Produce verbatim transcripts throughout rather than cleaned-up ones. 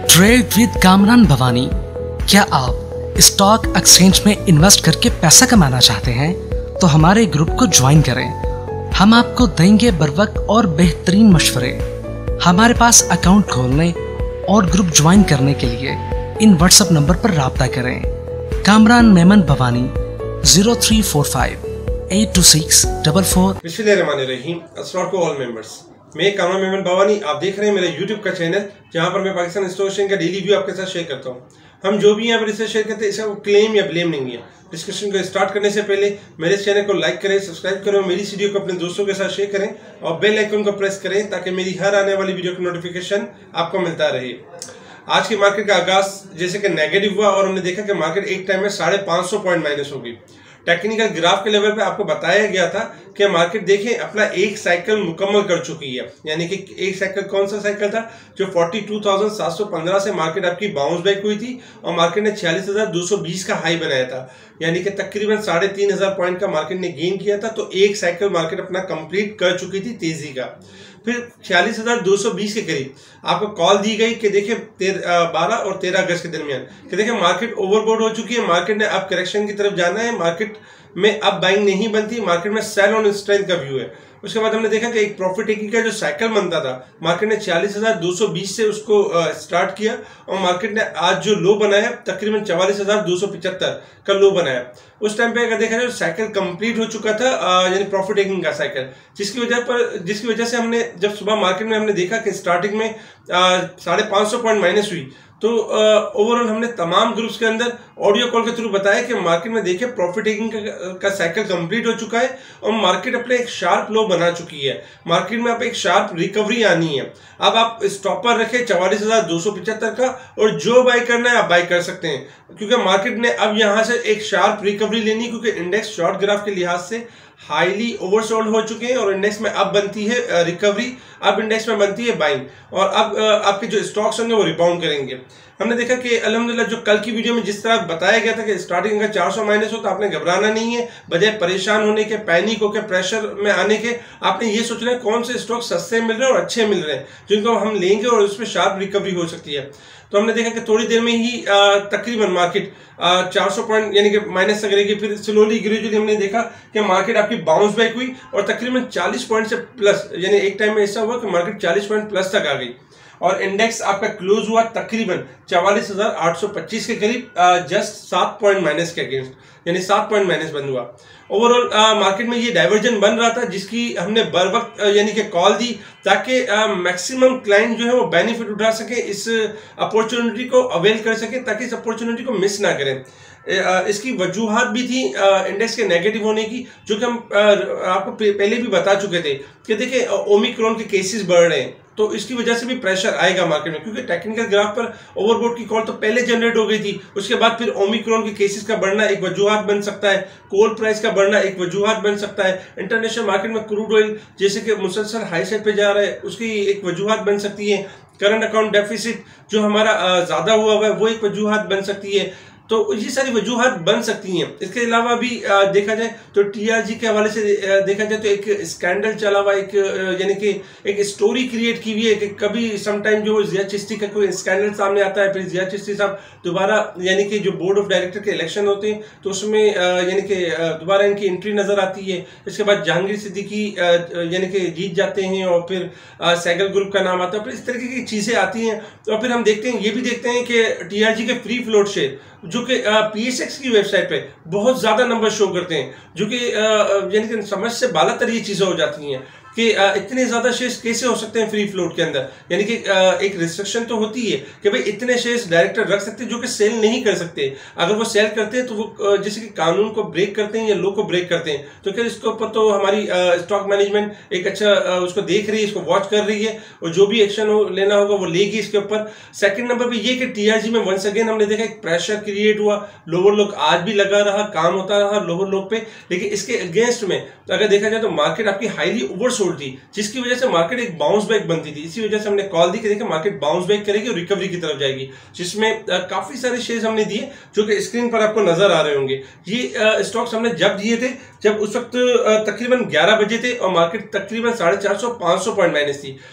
Trade with Kamran Bhavani. क्या आप stock exchange में इन्वेस्ट करके पैसा कमाना चाहते हैं तो हमारे ग्रुप को ज्वाइन करें। हम आपको देंगे बर वक्त और बेहतरीन मशवरे। हमारे पास अकाउंट खोलने और ग्रुप ज्वाइन करने के लिए इन व्हाट्सएप नंबर पर राब्ता करें। Kamran Memon Bhavani zero three four five eight two six double four. बिस्मिल्लाहिर्रहमानिर्रहीम। अस्सलाम वालेकुम ऑल मेंबर्स। मैं कामरान मेमन भवानी, आप देख रहे हैं मेरा यूट्यूब का चैनल जहां पर मैं पाकिस्तान स्टॉक एक्सचेंज का डेली व्यू आपके साथ शेयर करता हूं। हम जो भी यहाँ पर इससे शेयर करते हैं इसका क्लेम या ब्लेम नहीं है। डिस्कशन को स्टार्ट करने से पहले मेरे चैनल को लाइक करें, सब्सक्राइब करें, मेरी वीडियो को अपने दोस्तों के साथ शेयर करें और बेल आइकन को प्रेस करें ताकि मेरी हर आने वाली वीडियो की नोटिफिकेशन आपको मिलता रहे। आज की मार्केट का आगाज जैसे कि नेगेटिव हुआ और हमने देखा कि मार्केट एक टाइम में साढ़े पांच सौ पॉइंट माइनस हो गई। टेक्निकल ग्राफ के लेवल पे आपको बताया गया था कि मार्केट देखें अपना एक साइकिल मुकम्मल कर चुकी है। यानी कि एक साइकिल कौन सा साइकिल था जो बयालीस हज़ार सात सौ पंद्रह से मार्केट आपकी बाउंस बैक हुई थी और मार्केट ने छियालीस हज़ार दो सौ बीस का हाई बनाया था। यानी कि तकरीबन साढ़े तीन हजार पॉइंट का मार्केट ने गेन किया था। तो एक साइकिल मार्केट अपना कंप्लीट कर चुकी थी तेजी का। फिर छियालीस हजार दो सौ बीस के करीब आपको कॉल दी गई कि देखिए बारह और तेरह अगस्त के दरमियान कि देखिए मार्केट ओवरबोर्ड हो चुकी है, मार्केट ने अब करेक्शन की तरफ जाना है, मार्केट में अब बाइंग नहीं बनती, मार्केट में सेल ऑन स्ट्रेंथ का व्यू है। उसके बाद हमने देखा कि एक प्रॉफिट टेकिंग का जो साइकिल बनता था मार्केट ने छियालीस हजार दो सौ बीस से उसको स्टार्ट किया और मार्केट ने आज जो लो बनाया तकरीबन चवालीस हजार दो सौ पिछहत्तर का लो बनाया। उस टाइम पे अगर देखा जाए साइकिल कंप्लीट हो चुका था, यानी प्रॉफिट टेकिंग का साइकिल, जिसकी वजह पर जिसकी वजह से हमने जब सुबह मार्केट में हमने देखा कि स्टार्टिंग में साढ़े पांच सौ पॉइंट माइनस हुई तो ओवरऑल हमने तमाम ग्रुप्स के अंदर ऑडियो कॉल के थ्रू बताया कि मार्केट में देखिए प्रॉफिट टेकिंग का, का साइकिल कंप्लीट हो चुका है और मार्केट अपने एक शार्प लो बना चुकी है। मार्केट में अब एक शार्प रिकवरी आनी है। अब आप स्टॉपर रखें चवालीस हजार दो सौ पिछहत्तर का और जो बाई करना है आप बाई कर सकते हैं क्योंकि मार्केट ने अब यहां से एक शार्प रिकवरी लेनी, क्योंकि इंडेक्स शॉर्ट ग्राफ के लिहाज से हाईली ओवरसोल्ड हो चुके हैं और इंडेक्स में अब बनती है रिकवरी, अब इंडेक्स में बनती है बाइंग और अब आपके जो स्टॉक्स होंगे वो रिबाउंड करेंगे। हमने देखा कि अल्हम्दुलिल्लाह जो कल की वीडियो में जिस तरह बताया गया था कि स्टार्टिंग का चार सौ माइनस हो तो आपने घबराना नहीं है, बजाय परेशान होने के, पैनिक होकर प्रेशर में आने के आपने ये सोचना है कौन से स्टॉक सस्ते मिल रहे हैं और अच्छे मिल रहे हैं जिनको हम लेंगे और उसमें शार्प रिकवरी हो सकती है। तो हमने देखा कि थोड़ी देर में ही तकरीबन मार्केट चार सौ पॉइंट यानी कि माइनस तक गिरेगी, फिर स्लोली ग्रेजुअली हमने देखा कि मार्केट आपकी बाउंस बैक हुई और तकरीबन चालीस पॉइंट से प्लस, यानी एक टाइम में ऐसा हुआ कि मार्केट चालीस पॉइंट प्लस तक आ गई और इंडेक्स आपका क्लोज हुआ तकरीबन चवालीस हजार आठ सौ पच्चीस के करीब, जस्ट सात पॉइंट माइनस के अगेंस्ट, यानी सात पॉइंट माइनस बंद हुआ। ओवरऑल मार्केट में ये डाइवर्जन बन रहा था जिसकी हमने बर वक्त यानी कि कॉल दी ताकि मैक्सिमम क्लाइंट जो है वो बेनिफिट उठा सके, इस अपॉर्चुनिटी को अवेल कर सके ताकि इस अपॉर्चुनिटी को मिस ना करें। इसकी वजूहात भी थी इंडेक्स के नेगेटिव होने की, जो कि हम आपको पहले भी बता चुके थे कि देखिए ओमिक्रॉन के केसेस बढ़ रहे हैं तो इसकी वजह से भी प्रेशर आएगा मार्केट में, क्योंकि टेक्निकल ग्राफ पर ओवरबोट की कॉल तो पहले जनरेट हो गई थी, उसके बाद फिर ओमिक्रॉन के केसेस का बढ़ना एक वजूहात बन सकता है, कोल प्राइस का बढ़ना एक वजूहात बन सकता है, इंटरनेशनल मार्केट में क्रूड ऑयल जैसे कि मुसलसल हाई साइड पे जा रहा है उसकी एक वजूहात बन सकती है, करंट अकाउंट डेफिसिट जो हमारा ज्यादा हुआ हुआ है वो एक वजूहात बन सकती है। तो ये सारी वजूहात बन सकती हैं। इसके अलावा भी देखा जाए तो टीआरजी के हवाले से देखा जाए तो एक स्कैंडल चला हुआ, एक यानी कि एक स्टोरी क्रिएट की हुई है कि कभी समटाइम जो जिया चिश्ती का कोई स्कैंडल सामने आता है, फिर जिया चिश्ती साहब दोबारा यानी कि जो बोर्ड ऑफ डायरेक्टर के इलेक्शन होते हैं तो उसमें यानी कि दोबारा इनकी एंट्री नजर आती है। इसके बाद जहांगीर सिद्दीकी यानी कि जीत जाते हैं और फिर सैगल ग्रुप का नाम आता है, फिर इस तरीके की चीजें आती हैं। और फिर हम देखते हैं ये भी देखते हैं कि टीआरजी के फ्री फ्लोट शेयर जो कि पीएसएक्स की वेबसाइट पे बहुत ज्यादा नंबर शो करते हैं, जो कि यानी कि समझ से बालातर ये चीजें हो जाती हैं कि इतने ज्यादा शेयर्स कैसे हो सकते हैं फ्री फ्लोट के अंदर। यानी कि एक रिस्ट्रिक्शन तो होती है कि भाई इतने शेयर्स डायरेक्टर रख सकते हैं जो कि सेल नहीं कर सकते, अगर वो सेल करते हैं तो वो जैसे कि कानून को ब्रेक करते हैं या लॉ को ब्रेक करते हैं। तो क्या इसके ऊपर तो हमारी स्टॉक मैनेजमेंट एक अच्छा उसको देख रही है, इसको वॉच कर रही है और जो भी एक्शन हो, लेना होगा वो लेगी इसके ऊपर। सेकंड नंबर पे ये कि टीआरजी में वंस अगेन हमने देखा एक प्रेशर क्रिएट हुआ, लोअर लोग आज भी लगा रहा, काम होता रहा लोअर लोग पे, लेकिन इसके अगेंस्ट में अगर देखा जाए तो मार्केट आपकी हाईली ओवर थी जिसकी वजह से मार्केट एक बाउंस बैक बनती थी। इसी वजह से हमने कॉल दी कि देखिए मार्केट बाउंस बैक करेगी और रिकवरी की तरफ जाएगी, जिसमें काफी सारे शेयर्स हमने दिए जो कि स्क्रीन पर आपको नजर आ रहे होंगे। ये स्टॉक्स हमने जब दिए थे जब उस वक्त तकरीबन ग्यारह बजे थे और मार्केट तकरीबन साढ़े चार सौ पांच सौ पॉइंट माइनस थी।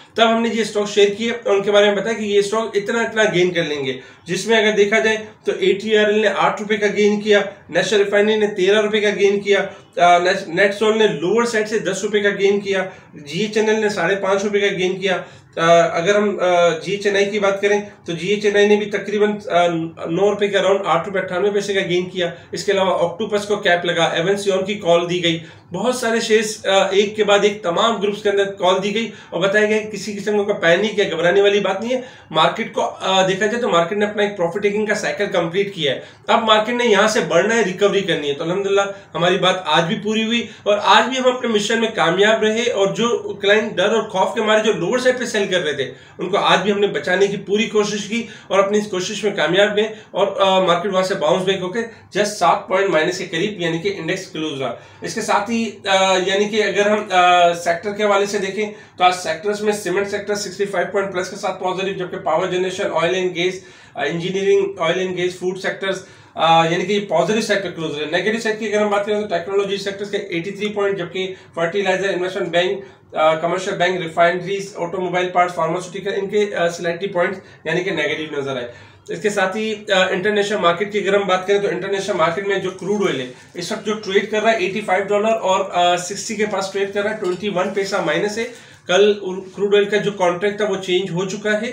तब हमने ये स्टॉक शेयर किए और उनके बारे में बताया कि ये स्टॉक इतना इतना गेन कर लेंगे, जिसमें अगर देखा जाए तो एटीआरएल ने आठ रुपए का गेन किया, नेशनल रिफाइनरी ने तेरह रुपए का गेन किया, नेटसोल ने लोअर साइड से दस रुपए का गेन किया, जीएचएनएल ने साढ़े पांच रुपए का गेन किया। आ, अगर हम जीएचएनआई की बात करें तो जीएचएनआई ने भी तकरीबन नौ रुपए के अराउंड आठ रुपए अट्ठानवे पैसे का गेन किया। इसके अलावा ऑक्टोपस को कैप लगा, एवेंसियन की कॉल दी गई, बहुत सारे शेयर्स एक के बाद एक तमाम ग्रुप्स के अंदर कॉल दी गई और बताया गया किसी किस्म का पैनिक या घबराने वाली बात नहीं है। मार्केट को आ, देखा जाए तो मार्केट ने अपना एक प्रॉफिट टेकिंग का साइकिल कंप्लीट किया है। अब मार्केट ने यहां से बढ़ना है, रिकवरी करनी है। तो अल्हम्दुलिल्लाह हमारी बात आज भी पूरी हुई और आज भी हम अपने मिशन में कामयाब रहे और जो क्लाइंट डर और खौफ के हमारे जो लोअर साइड पे सेल कर रहे थे उनको आज भी हमने बचाने की पूरी कोशिश की और अपनी इस कोशिश में कामयाब गए और आ, मार्केट वहां से बाउंस बैक होकर जस्ट सात पॉइंट माइनस के करीब यानी कि इंडेक्स क्लोज रहा। इसके साथ ही यानी कि अगर हम सेक्टर के हवाले से देखें तो आज सेक्टर्स में सीमेंट सेक्टर पैंसठ पॉइंट प्लस के साथ पॉजिटिव, जबकि power generation, oil and gas, engineering, oil and gas, food sectors यानी कि पॉजिटिव साइड पे क्लोज रहे। नेगेटिव साइड की अगर हम बात करें तो टेक्नोलॉजी सेक्टर्स के तिरासी पॉइंट, जबकि fertiliser, investment bank, commercial bank, refineries, automobile parts, pharmaceutical, इनके स्लाइटली पॉइंट्स यानी कि नेगेटिव नजर आए। इसके साथ ही इंटरनेशनल मार्केट की अगर हम बात करें तो इंटरनेशनल मार्केट में जो क्रूड ऑयल है इस वक्त जो ट्रेड कर रहा है पचासी डॉलर और साठ के पास ट्रेड कर रहा है, इक्कीस पैसा माइनस है। कल क्रूड ऑयल का जो कॉन्ट्रैक्ट था वो चेंज हो चुका है।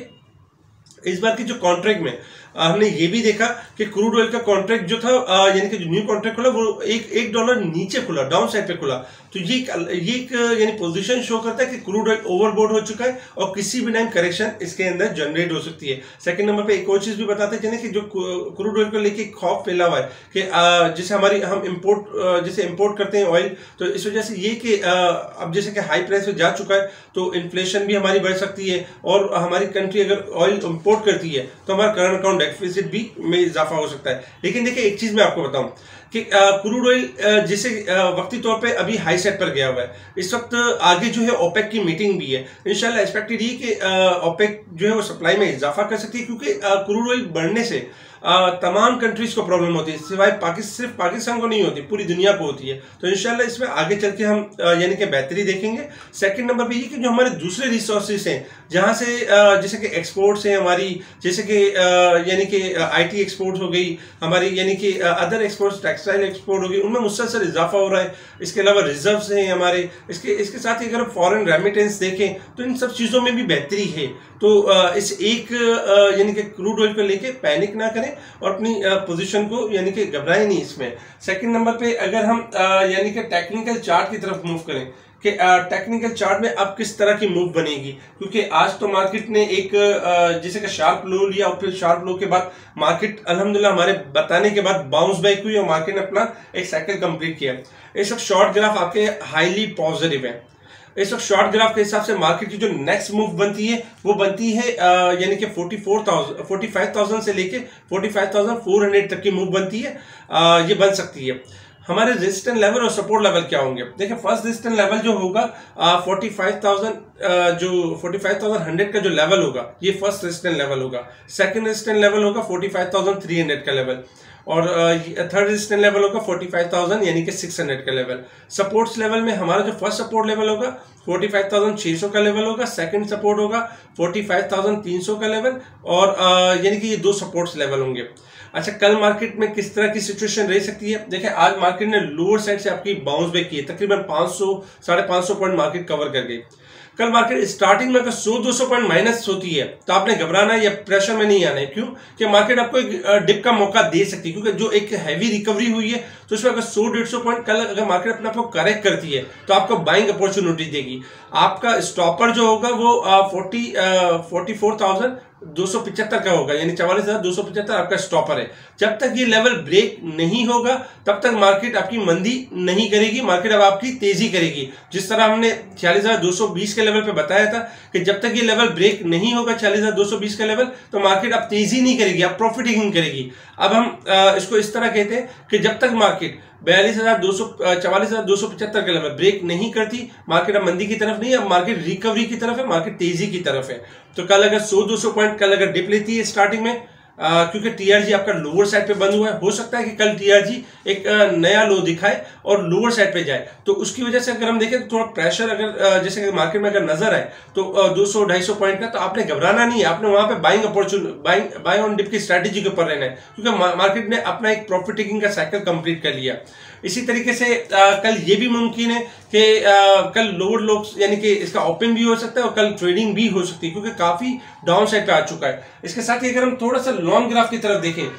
इस बार की जो कॉन्ट्रैक्ट में हमने ये भी देखा कि क्रूड ऑयल का कॉन्ट्रैक्ट जो था यानी कि जो न्यू कॉन्ट्रैक्ट खुला वो एक एक डॉलर नीचे खुला, डाउन साइड पे खुला। तो ये ये एक यानी पोजीशन शो करता है कि क्रूड ऑयल ओवरबोर्ड हो चुका है और किसी भी टाइम करेक्शन इसके अंदर जनरेट हो सकती है। सेकंड नंबर पे एक और चीज भी बताते चले कि जो क्रूड ऑयल को लेके खौफ फैला हुआ है कि जैसे हमारी हम इम्पोर्ट जैसे इम्पोर्ट करते हैं ऑयल, तो इस वजह से ये कि अब जैसे कि हाई प्राइस पे जा चुका है तो इन्फ्लेशन भी हमारी बढ़ सकती है और हमारी कंट्री अगर ऑयल इम्पोर्ट करती है तो हमारा करंट अकाउंट डेफिसिट भी में इजाफा हो सकता है। लेकिन देखिए एक चीज मैं आपको बताऊं कि क्रूड ऑयल जैसे वक्ती तौर पे अभी हाई सेट पर गया हुआ है। इस वक्त आगे जो है ओपेक की मीटिंग भी है, इंशाल्लाह एक्सपेक्टेड ये कि ओपेक जो है वो सप्लाई में इजाफा कर सकती है, क्योंकि क्रूड ऑयल बढ़ने से तमाम कंट्रीज को प्रॉब्लम होती है, सिवाय पाकिस्तान सिर्फ पाकिस्तान को नहीं होती, पूरी दुनिया को होती है। तो इंशाल्लाह इसमें आगे चल के हम यानी कि बेहतरी देखेंगे। सेकंड नंबर पे ये कि जो हमारे दूसरे रिसोर्सेज हैं जहां से जैसे कि एक्सपोर्ट्स हैं हमारी, जैसे कि यानी कि आईटी एक्सपोर्ट हो गई हमारी, यानी कि अदर एक्सपोर्ट्स, टेक्सटाइल एक्सपोर्ट हो गई, उनमें मुसलसल इजाफा हो रहा है। इसके अलावा रिजर्व्स हैं हमारे, इसके इसके साथ ही अगर फॉरेन रेमिटेंस देखें तो इन सब चीज़ों में भी बेहतरी है। तो इस एक यानी कि क्रूड ऑयल को लेके पैनिक ना करें और अपनी पोजीशन को यानी कि घबराएं नहीं इसमें। सेकंड नंबर पे अगर हम यानी कि टेक्निकल चार्ट की तरफ मूव करें कि टेक्निकल चार्ट में अब किस तरह की मूव बनेगी, क्योंकि आज तो मार्केट ने एक जैसे कि शार्प लो लिया और फिर शार्प लो के बाद मार्केट अल्हम्दुलिल्लाह हमारे बताने के बाद बाउंस बैक हुई और मार्केट ने अपना एक साइकिल कंप्लीट किया। इस वक्त शॉर्ट ग्राफ आपके हाईली पॉजिटिव है। इस वक्त शॉर्ट ग्राफ के हिसाब से मार्केट की जो नेक्स्ट मूव बनती है वो बनती है यानी कि forty four thousand forty five thousand से लेके forty five thousand four hundred तक की मूव बनती है। आ, ये बन सकती है। हमारे रेजिस्टेंस लेवल और सपोर्ट लेवल क्या होंगे? देखिए फर्स्ट रेजिस्टेंस लेवल जो होगा फोर्टी फाइव थाउजेंड जो फोर्टी फाइव थाउजेंड हंड्रेड का जो लेवल होगा ये फर्स्ट रेजिस्टेंस लेवल होगा। सेकंड रेजिस्टेंस लेवल होगा forty five thousand three hundred का लेवल और थर्ड रेजिस्टेंस लेवल होगा फोर्टी फाइव थाउजेंड यानी कि सिक्स हंड्रेड का लेवल। सपोर्ट्स लेवल में हमारा जो फर्स्ट सपोर्ट लेवल होगा फोर्टी फाइव थाउजेंड छह सौ का लेवल होगा, सेकंड सपोर्ट होगा forty five thousand three hundred का लेवल और यानी कि ये दो सपोर्ट्स लेवल होंगे। अच्छा, कल मार्केट में किस तरह की सिचुएशन रह सकती है? देखिए आज मार्केट ने लोअर साइड से आपकी बाउंस बैक की है, तकरीबन पाँच सौ साढ़े पाँच सौ पॉइंट मार्केट कवर कर गई। कल मार्केट स्टार्टिंग में अगर सौ दो सौ पॉइंट माइनस होती है तो आपने घबराना है या प्रेशर में नहीं आना है। क्यों कि मार्केट आपको एक डिप का मौका दे सकती है, क्योंकि जो एक हैवी रिकवरी हुई है तो उसमें अगर सौ डेढ़ सौ पॉइंट कल अगर मार्केट अपने आपको करेक्ट करती है तो आपको बाइंग अपॉर्चुनिटी देगी। आपका स्टॉपर जो होगा वो फोर्टी फोर्टी फोर थाउजेंड दो सौ पिछहत्तर का होगा, यानी चवालीस हजार दो सौ पिछहत्तर आपका स्टॉपर है। जब तक ये लेवल ब्रेक नहीं होगा तब तक मार्केट आपकी मंदी नहीं करेगी, मार्केट अब आपकी तेजी करेगी। जिस तरह हमने छियालीस हजार दो सौ बीस के लेवल पे बताया था कि जब तक ये लेवल ब्रेक नहीं होगा छियालीस हजार दो सौ बीस का लेवल तो मार्केट अब तेजी नहीं करेगी, अब प्रॉफिट टेकिंग करेगी। अब हम आ, इसको इस तरह कहते हैं कि जब तक मार्केट बयालीस हजार दो सौ चवालीस हजार दो सौ पचहत्तर का लेवल ब्रेक नहीं करती मार्केट अब मंदी की तरफ नहीं है, अब मार्केट रिकवरी की तरफ है, मार्केट तेजी की तरफ है। तो कल अगर सौ दो सौ पॉइंट कल अगर डिप लेती है स्टार्टिंग में आ, क्योंकि टीआरजी आपका लोअर साइड पे बंद हुआ है। हो सकता है कि कल टीआरजी एक आ, नया लो दिखाए और लोअर साइड पे जाए, तो उसकी वजह से अगर हम देखें तो थोड़ा प्रेशर अगर आ, जैसे कि मार्केट में अगर नजर आए तो दो सौ ढाई सौ पॉइंट का, तो आपने घबराना नहीं है, आपने वहां पे buying opportunity buying buy on dip की स्ट्रेटेजी के ऊपर रहना है, क्योंकि मार्केट ने अपना एक प्रॉफिट टेकिंग का साइकिल कंप्लीट कर लिया। इसी तरीके से आ, कल ये भी मुमकिन है कि कल लोअर लोग यानी कि इसका ओपन भी हो सकता है और कल ट्रेडिंग भी हो सकती है, क्योंकि काफी डाउन साइड पे आ चुका है। इसके साथ ही अगर हम थोड़ा सा लॉन्ग ग्राफ की तरफ देखें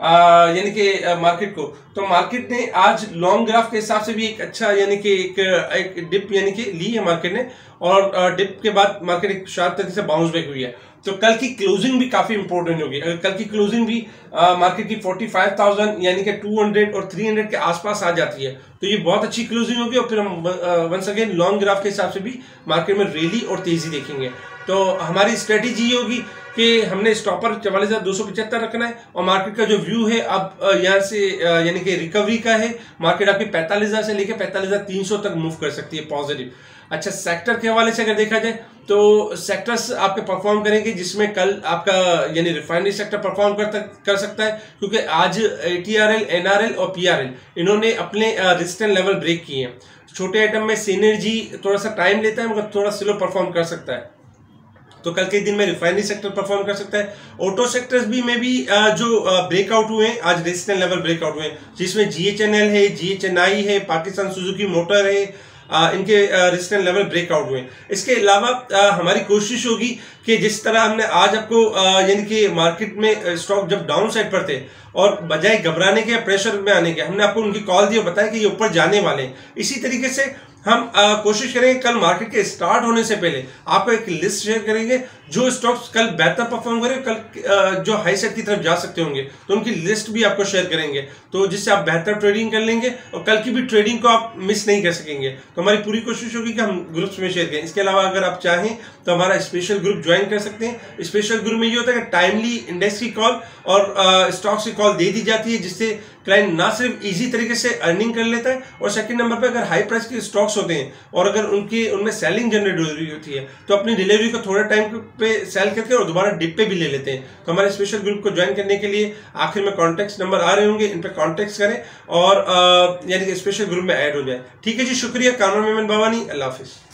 यानी कि मार्केट को, तो मार्केट ने आज लॉन्ग ग्राफ के हिसाब से भी एक अच्छा यानी कि एक, एक डिप यानी कि ली है मार्केट ने, और डिप के बाद मार्केट एक शार्प तरीके से बाउंस बैक हुई है। तो कल की क्लोजिंग भी काफी इंपॉर्टेंट होगी। अगर कल की क्लोजिंग भी आ, मार्केट की पैंतालीस हज़ार यानी कि दो सौ और तीन सौ के आसपास आ जाती है तो ये बहुत अच्छी क्लोजिंग होगी, और फिर हम वंस अगेन लॉन्ग ग्राफ के हिसाब से भी मार्केट में रैली और तेजी देखेंगे। तो हमारी स्ट्रेटेजी ये होगी कि हमने स्टॉपर चवालीस हजार दो सौ पचहत्तर रखना है, और मार्केट का जो व्यू है अब यहाँ से यानी कि रिकवरी का है। मार्केट आपकी पैंतालीस हजार से लेकर पैंतालीस हजार तीन सौ तक मूव कर सकती है पॉजिटिव। अच्छा, सेक्टर के हवाले से अगर देखा जाए तो सेक्टर्स आपके परफॉर्म करेंगे, जिसमें कल आपका यानी रिफाइनरी सेक्टर परफॉर्म कर कर सकता है, क्योंकि आज टीआरएल, एनआरएल और पीआरएल इन्होंने अपने रेजिस्टेंस लेवल ब्रेक किए हैं। छोटे आइटम में सिनर्जी थोड़ा सा टाइम लेता है मगर थोड़ा स्लो परफॉर्म कर सकता है, तो कल के दिन में रिफाइनरी सेक्टर परफॉर्म कर सकता है। ऑटो सेक्टर्स भी में भी जो ब्रेकआउट हुए हैं आज, रेजिस्टेंस लेवल ब्रेकआउट हुए हैं, जिसमें जीएचएनएल है, जीएचएनआई है, पाकिस्तान सुजुकी मोटर है, आ, इनके रेजिस्टेंस लेवल ब्रेकआउट हुए। इसके अलावा हमारी कोशिश होगी कि जिस तरह हमने आज आपको यानी कि मार्केट में स्टॉक जब डाउन साइड पर थे और बजाय घबराने के, प्रेशर में आने के, हमने आपको उनकी कॉल दी और बताया कि ये ऊपर जाने वाले हैं। इसी तरीके से हम आ, कोशिश करेंगे कल मार्केट के स्टार्ट होने से पहले आपको एक लिस्ट शेयर करेंगे जो स्टॉक्स कल बेहतर परफॉर्म करें, कल आ, जो हाई साइड की तरफ जा सकते होंगे, तो उनकी लिस्ट भी आपको शेयर करेंगे, तो जिससे आप बेहतर ट्रेडिंग कर लेंगे और कल की भी ट्रेडिंग को आप मिस नहीं कर सकेंगे। तो हमारी पूरी कोशिश होगी कि हम ग्रुप्स में शेयर करें। इसके अलावा अगर आप चाहें तो हमारा स्पेशल ग्रुप ज्वाइन कर सकते हैं। स्पेशल ग्रुप में ये होता है कि टाइमली इंडेक्स की कॉल और स्टॉक्स की कॉल दे दी जाती है, जिससे क्लाइंट ना सिर्फ इजी तरीके से अर्निंग कर लेता है, और सेकंड नंबर पे अगर हाई प्राइस के स्टॉक्स होते हैं और अगर उनकी उनमें सेलिंग जनरेट हो रही होती है तो अपनी डिलीवरी को थोड़े टाइम पे सेल करके और दोबारा डिप पे भी ले लेते हैं। तो हमारे स्पेशल ग्रुप को ज्वाइन करने के लिए आखिर में कॉन्टेक्ट नंबर आ रहे होंगे, इन पे कॉन्टेक्ट करें और यानी कि स्पेशल ग्रुप में ऐड हो जाए। ठीक है जी, शुक्रिया। कामरान मेमन बावानी, अल्लाह हाफिज।